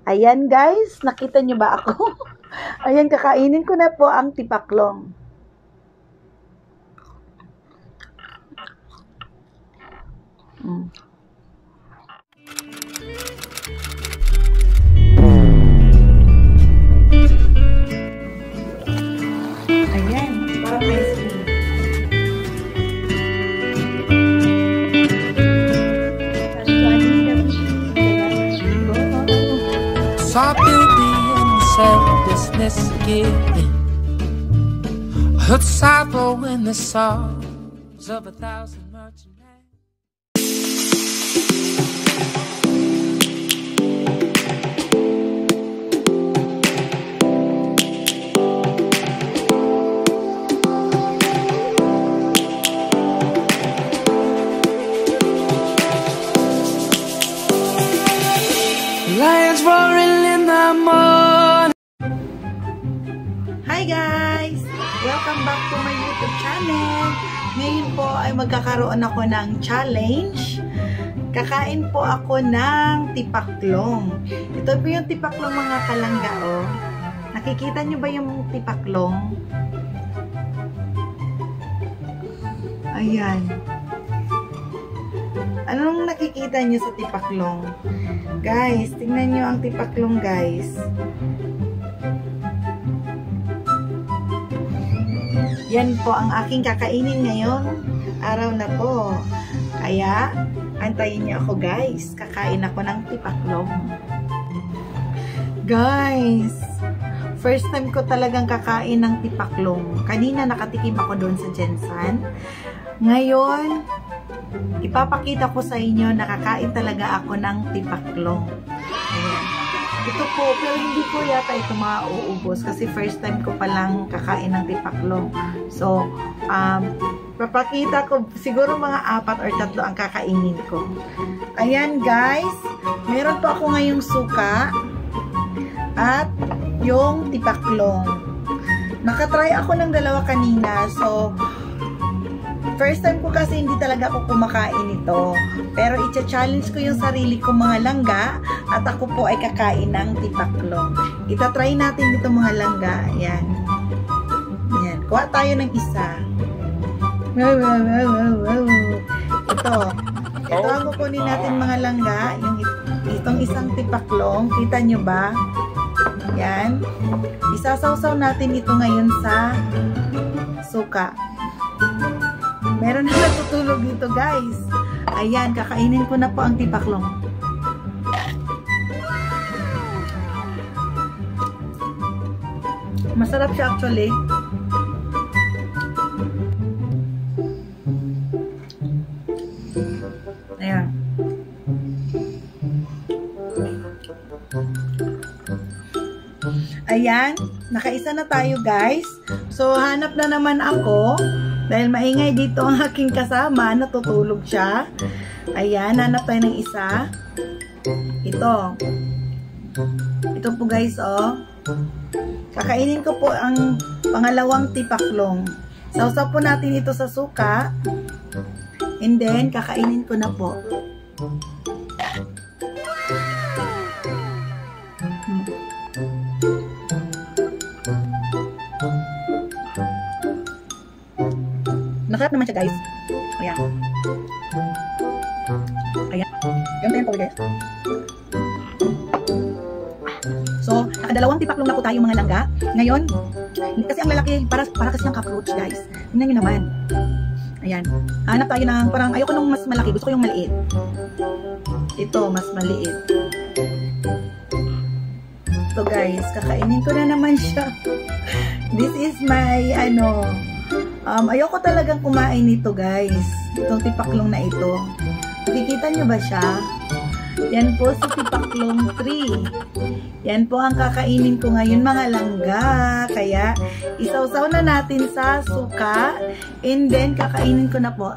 Ayan guys, nakita nyo ba ako? Ayan, kakainin ko na po ang tipaklong. Ayan, parang ice cream. Saw beauty in selflessness again. Heard sorrow in the songs of 1,000 merchant hands. Lions roaring in the morning. Hi guys! Welcome back to my YouTube channel. Ngayon po ay magkakaroon ako ng challenge. Kakain po ako ng tipaklong. Ito po yung tipaklong mga kalangga, oh. Nakikita nyo ba yung tipaklong? Ayan. Anong nakikita nyo sa tipaklong? Guys, tingnan nyo ang tipaklong, guys. Yan po ang aking kakainin ngayon. Araw na po. Kaya, antayin nyo ako, guys. Kakain ako ng tipaklong. Guys, first time ko talagang kakain ng tipaklong. Kanina nakatikim ako doon sa Jensan. Ngayon, ipapakita ko sa inyo, nakakain talaga ako ng tipaklong. Ayan. Ito po, pero hindi ko yata ito mauubos kasi first time ko palang kakain ng tipaklong. So, papakita ko, siguro mga 4 or 3 ang kakainin ko. Ayan guys, meron po ako ngayong suka at yung tipaklong. Nakatry ako ng 2 kanina, so first time ko kasi hindi talaga ako kumakain ito. Pero i-challenge ko yung sarili ko mga langga at ako po ay kakain ng tipaklong. Itatry natin dito mga langga. Ayan. Ayan. Kuha tayo ng isa. Ito. Ito ang kukunin natin mga langga. Itong isang tipaklong. Kita nyo ba? Ayan. Isasawsaw natin ito ngayon sa suka. Meron na natutulog dito guys. Ayan, kakainin ko na po ang tipaklong. Masarap siya actually. Ayan. Ayan, nakaisa na tayo guys. So, hanap na naman ako. Dahil maingay dito ang aking kasama, natutulog siya. Ayan, hanap tayo ng isa. Ito. Ito po guys, oh. Kakainin ko po ang pangalawang tipaklong. Sausaw po natin ito sa suka. And then, kakainin ko na po. Masarap naman siya guys. Ayan. Ayan. Ganyan po guys. So, nakadalawang tipaklong na po tayo mga langga. Ngayon, kasi ang lalaki, para kasi ng cockroach guys. Tingnan nyo naman. Ayan. Hanap tayo ng parang, ayoko nung mas malaki. Gusto ko yung maliit. Ito, mas maliit. Ito guys, kakainin ko na naman siya. This is my, ayoko talagang kumain nito guys. Itong tipaklong na ito. Nakikita nyo ba siya? Yan po si tipaklong 3. Yan po ang kakainin ko ngayon mga langga. Kaya isawsaw na natin sa suka. And then kakainin ko na po.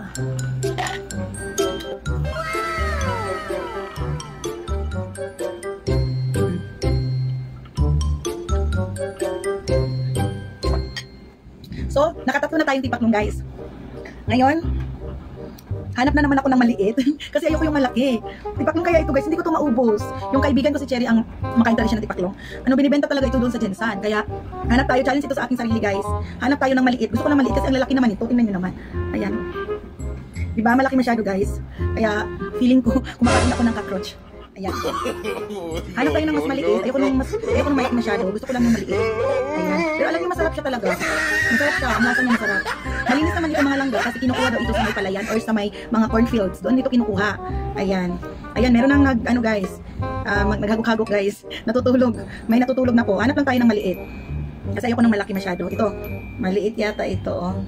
So, nakatatlo na tayong tipaklong guys. Ngayon, Hanap na naman ako ng maliit. Kasi ayoko yung malaki. Tipaklong kaya ito guys, hindi ko ito maubos. Yung kaibigan ko si Cherry ang makain talaga siya ng tipaklong. Ano, binibenta talaga ito doon sa Jensan. Kaya hanap tayo, challenge ito sa aking sarili guys. Hanap tayo ng maliit. Gusto ko ng maliit kasi ang lalaki naman ito. Tingnan nyo naman. Ayan. Diba, malaki masyado guys. Kaya feeling ko kumakain ako ng cockroach. Ayan. Hanap tayo ng mas maliit. Ayoko nung maliit masyado. Gusto ko lang yung maliit. Ayan. Pero alam niyo, masarap siya talaga. Masarap siya. Ang lasa niya masarap. Malinis naman dito mga langga kasi kinukuha daw ito sa may palayan or sa may mga cornfields. Doon dito kinukuha. Ayan. Ayan, meron nang ano guys. Naghagok-hagok guys. Natutulog. May natutulog na po. Hanap lang tayo ng maliit. Kasi ayoko ng malaki masyado. Ito. Maliit yata ito. Oh.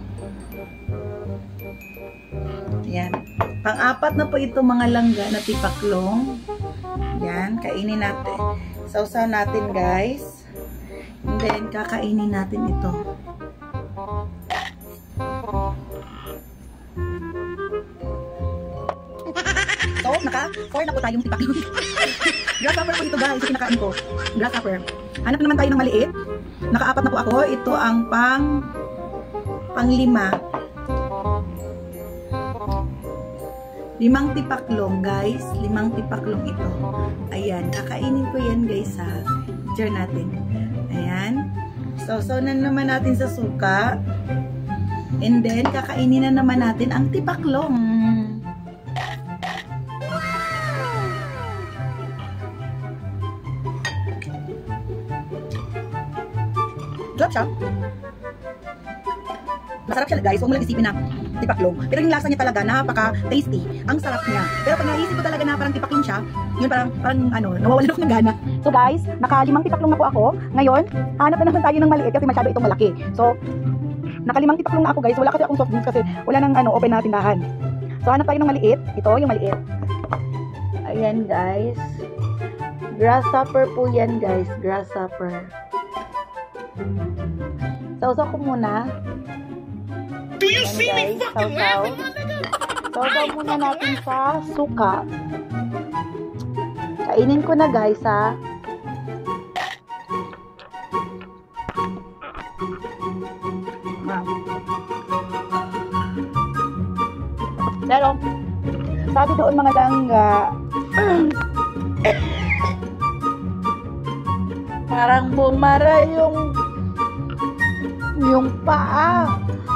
Ayan. Pang-apat na po ito mga langga na tipaklong. Yan, kainin natin. Sausaw natin guys. And then, kakainin natin ito. So, naka-4 na po tayong tipaklong. Grasshopper po ito guys, yung kinakain ko. Grasshopper. Hanap naman tayo ng maliit. Naka-4 na po ako. Ito ang pang-5. 5 tipaklong guys. 5 tipaklong ito. Ayan. Kakainin ko yan guys ha. Jar natin. Ayan. So na naman natin sa suka. And then, kakainin na naman natin ang tipaklong. Sarap siya. Masarap siya guys. Huwag mo lang isipin na tipaklong. Pero yung lasa niya talaga, napaka-tasty. Ang sarap niya. Pero pag naisip ko talaga na parang tipaklong siya, yun parang ano, nawawalan ako ng gana. So guys, naka-5 tipaklong na po ako. Ngayon, hanap na naman tayo ng maliit kasi masyado itong malaki. So, naka-5 tipaklong na ako guys. Wala kasi akong soft drinks kasi wala nang open na tindahan. So, hanap tayo ng maliit. Ito, yung maliit. Ayan guys. Grasshopper po yan guys. Grasshopper. Sausaw ko muna. Do you see me fucking laughing? Sausaw muna natin sa suka. Kainin ko na guys ha. Pero, sabi doon mga langga, parang bumara yung paa.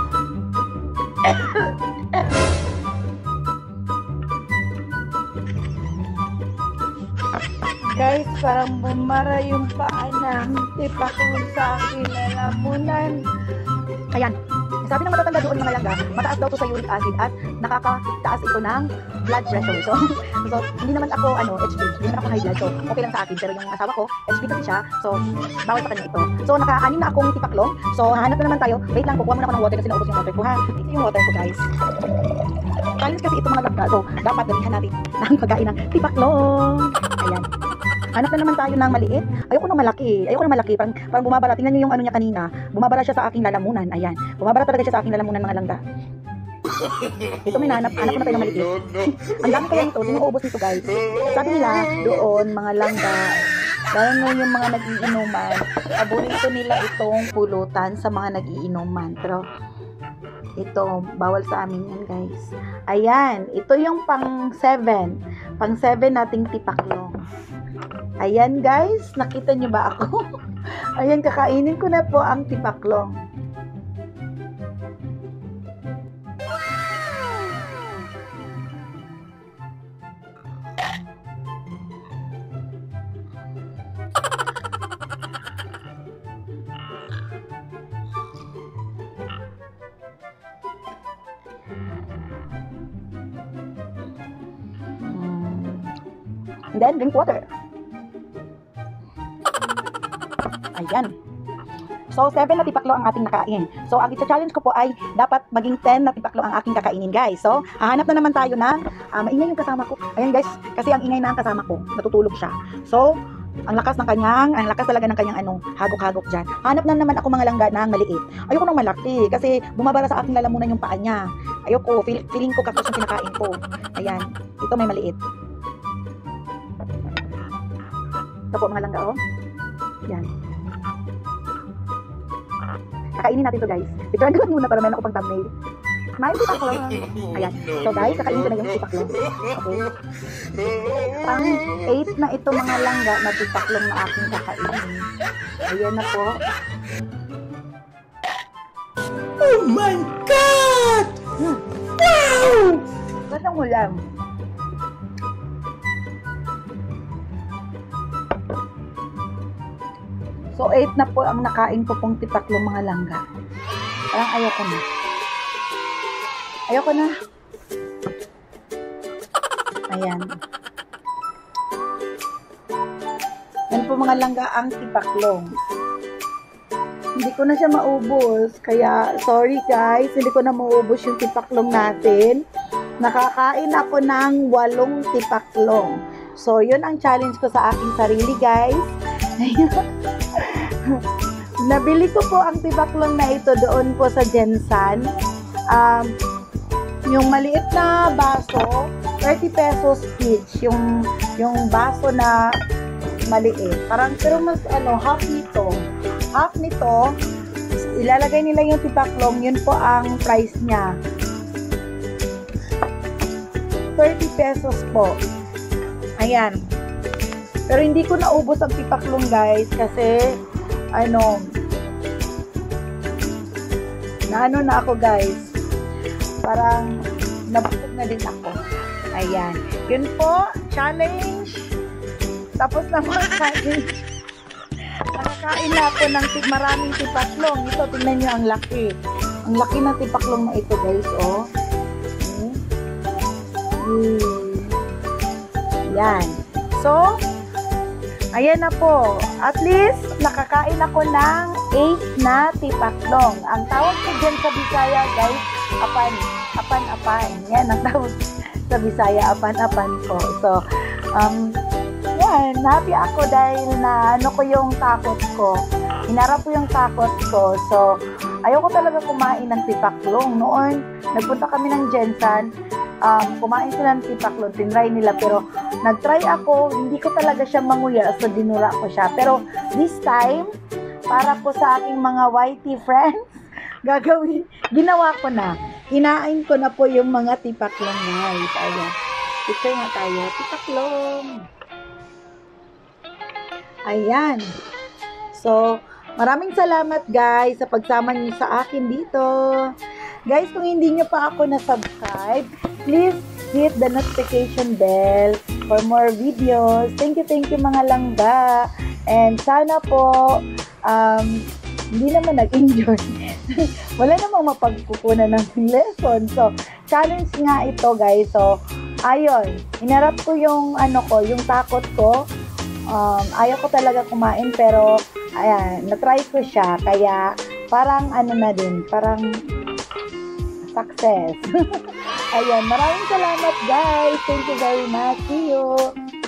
Guys, parang bumara yung paa ng tipaklong sa akin na lamunan. Ayan. Sabi ng matatanda doon mga langga, mataas daw to sa uric acid at nakakataas ito ng blood pressure. So hindi naman ako HB, hindi naman ako high blood. So, okay lang sa akin. Pero yung asawa ko, HB kasi siya. So, bawal sa kanya ito. So, naka-6 na akong tipaklong. So, hanap na naman tayo. Wait lang, kukuha muna ako ng water kasi naubos yung water ko ha. Ito yung water ko guys. Challenge kasi ito mga langga. So, dapat damihan natin ng pagkain ng tipaklong. Ayan. Hanap na naman tayo ng maliit. Ayoko ng malaki. Parang bumabara. Tingnan niyo yung ano niya kanina. Bumabara siya sa aking lalamunan. Ayan. Bumabara talaga siya sa aking lalamunan mga langga. Ito may hanap ko na tayo ng maliit. Ang dami kaya nito. Sinuubos nito guys. Sabi nila doon mga langga, lalo na yung mga nagiinuman, paborito nila itong pulutan sa mga nagiinuman. Pero ito, bawal sa amin yan guys. Ayan. Ito yung pang-7. Pang-7 nating tipaklong. Ayan guys, nakita nyo ba ako? Ayan, kakainin ko na po ang tipaklong. And then, drink water. Ayan. So, 7 na tipaklo ang ating nakain. So, ang challenge ko po ay dapat maging 10 na tipaklo ang aking kakainin, guys. So, hahanap na naman tayo ng maingay yung kasama ko. Ayan, guys. Kasi ang ingay na ang kasama ko. Natutulog siya. So, ang lakas talaga ng kanyang hagok-hagok dyan. Hanap na naman ako mga langga ng maliit. Ayoko nang malaki kasi bumabara sa aking lalamunan yung paa niya. Ayoko, feeling ko kapos yung kinakain ko. Ayan. Ito may maliit. Ito po mga langga, oh. Yan. Kakainin natin to guys. Picturean ko muna para meron ako pang thumbnail. May tipaklong. Ayan. So guys, kakainin ko na yung tipaklong. Okay. Pang 8 na ito mga langga na tipaklong na aking kakainin. Ayan na po. Oh my God! Wow! Ganang ulam. So 8 na po ang nakain ko pong tipaklong mga langga. Parang ayoko na. Ayoko na. Ayan. Yan po mga langga ang tipaklong. Hindi ko na siya maubos. Kaya, sorry guys, hindi ko na maubos yung tipaklong natin. Nakakain ako ng 8 tipaklong. So, yun ang challenge ko sa aking sarili guys. Nabili ko po ang tipaklong na ito doon po sa Jensan. Yung maliit na baso, 30 pesos each. Yung baso na maliit. Parang, pero mas half nito. Half nito, ilalagay nila yung tipaklong, yun po ang price niya. 30 pesos po. Ayan. Pero hindi ko naubos ang tipaklong guys, kasi, na ako guys. Parang, nabusog na din ako. Ayan. Yun po, challenge. Tapos naman, challenge. Nakakain na ako ng maraming tipaklong. Ito, tingnan nyo ang laki. Ang laki ng tipaklong na ito, guys, oh. Yan. So, ayan na po. At least, nakakain ako ng 8 na tipaklong. Ang tawag ko dyan sa Bisaya, guys, apan-apan. Yan, ang tawag sa Bisaya, apan-apan ko. So, yan, happy ako dahil na ko yung takot ko. Hinarap ko yung takot ko. So, ayoko talaga kumain ng tipaklong. Noon, nagpunta kami ng Jensan, kumain sila ng tipaklong, tinry nila, pero nagtry ako, hindi ko talaga siya manguya, so dinura ko siya. Pero this time, para po sa aking mga YT friends, ginawa ko na. Kinain ko na po yung mga tipaklong guys. Ayan. Picture nga tayo. Tipaklong. Ayan. So, maraming salamat guys sa pagsama niyo sa akin dito. Guys, kung hindi niyo pa ako na-subscribe, please hit the notification bell for more videos. Thank you mga langga. And sana po, hindi naman nag-enjoy. Wala namang mapagkukunan ng lesson. So, challenge nga ito guys. So, ayun. Hinarap ko yung yung takot ko. Ayaw ko talaga kumain, pero ayan, na-try ko siya, kaya parang na din, parang success. Ayan, maraming salamat guys. Thank you very much. See you.